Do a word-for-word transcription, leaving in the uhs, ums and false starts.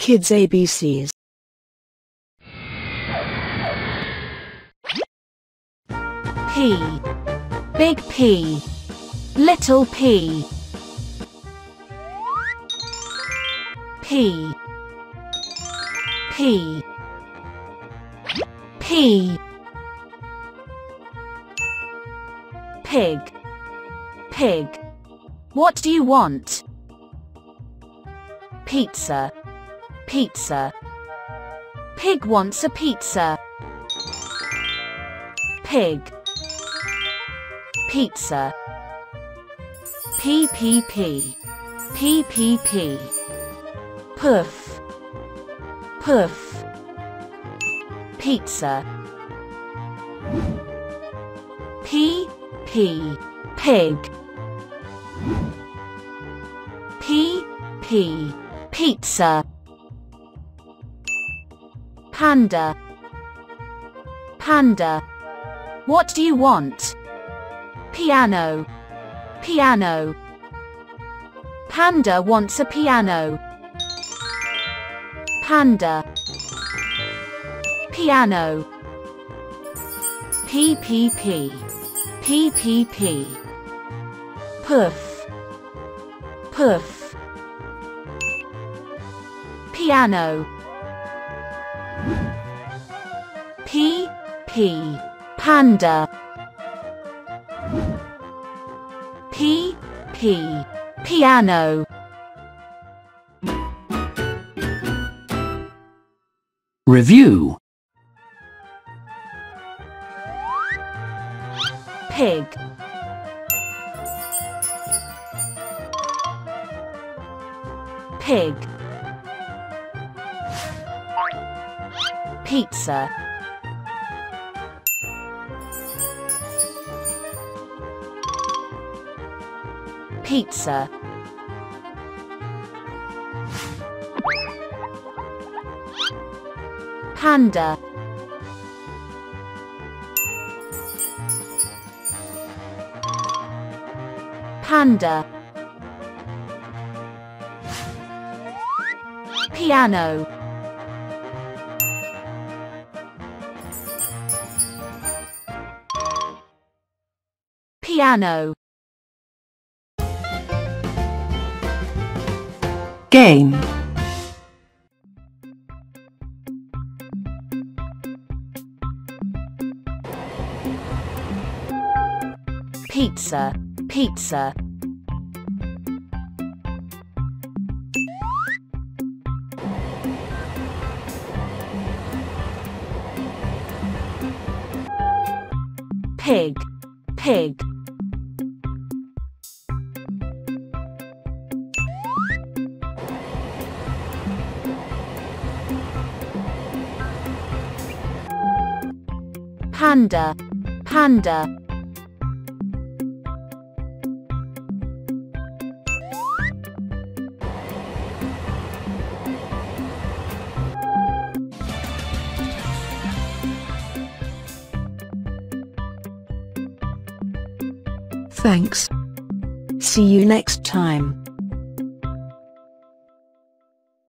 Kids A B Cs. P, big P, little p. P, P, P. Pig, pig. What do you want? Pizza, pizza. Pig wants a pizza. Pig, pizza. P, P, P, P, P, P. Puff, puff. Pizza. P, P, pig. P, P, pizza. Panda, panda. What do you want? Piano, piano. Panda wants a piano. Panda, piano. P, P, P, P, P, P. Puff, puff. Piano. P, P, panda. P, P, piano. Review. Pig, pig. Pizza, pizza. Panda, panda. Piano, piano. Game. Pizza, pizza. Pig, pig. Panda, panda. Thanks. See you next time.